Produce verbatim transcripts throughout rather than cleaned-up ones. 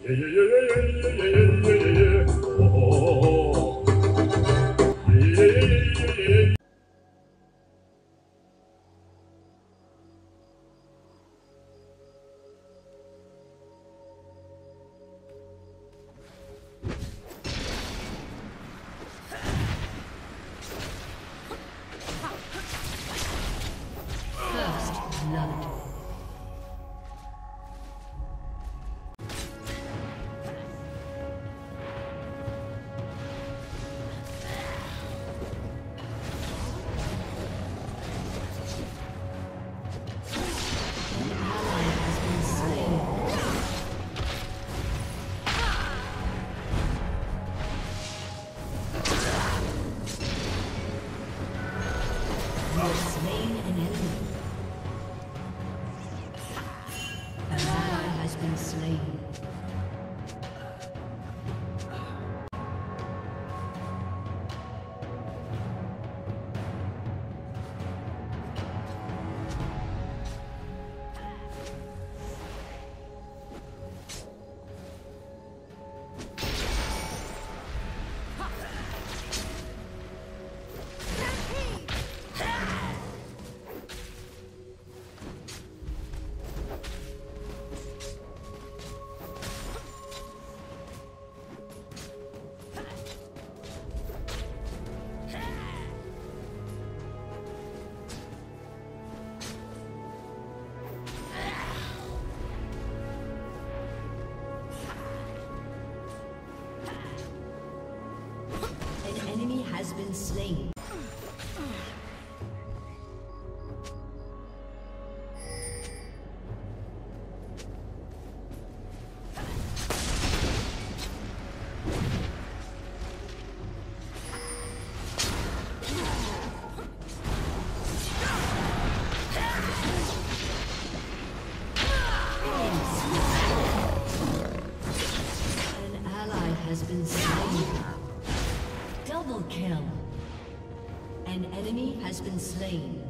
Yeah, yeah, yeah, yeah, yeah, yeah, yeah, yeah, yeah, yeah. Oh, oh, oh, oh. Yeah, yeah, yeah, yeah, yeah, yeah. First blood. Has been slain. An ally has been slain. Double kill. An enemy has been slain.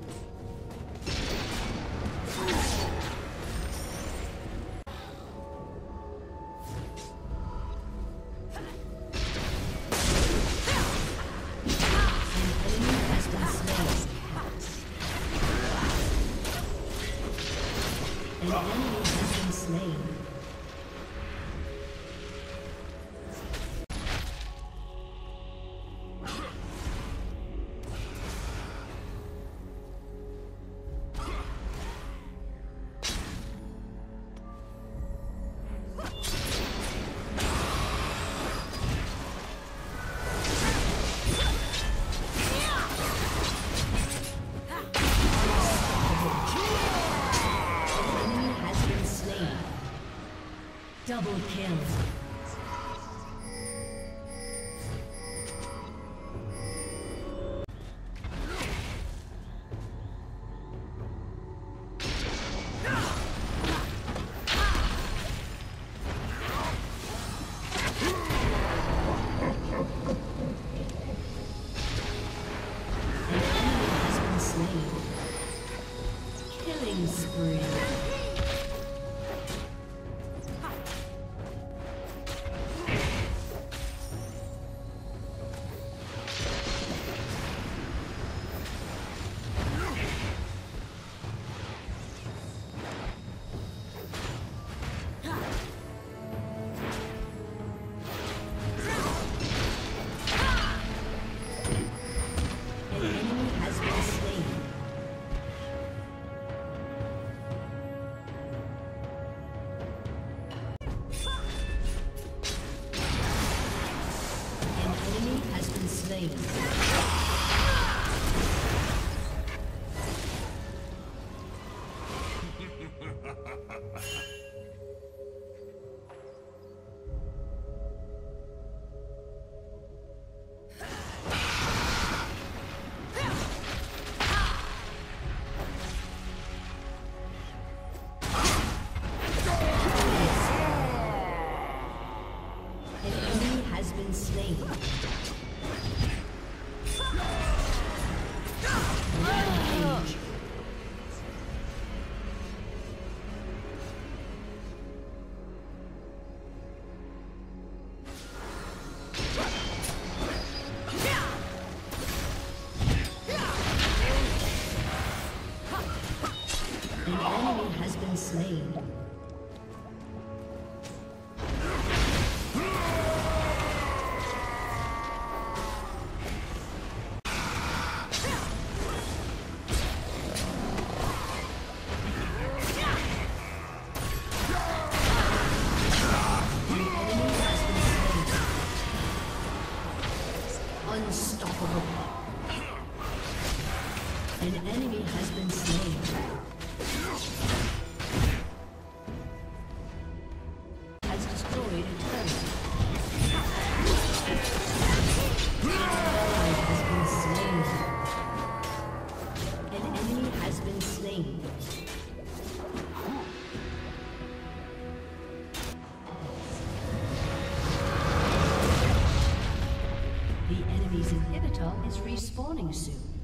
Double kill. Killing spree. slain. Unstoppable. An enemy has been slain. Has destroyed a turret. Ally has been slain. An enemy has been slain. The enemy's inhibitor is respawning soon.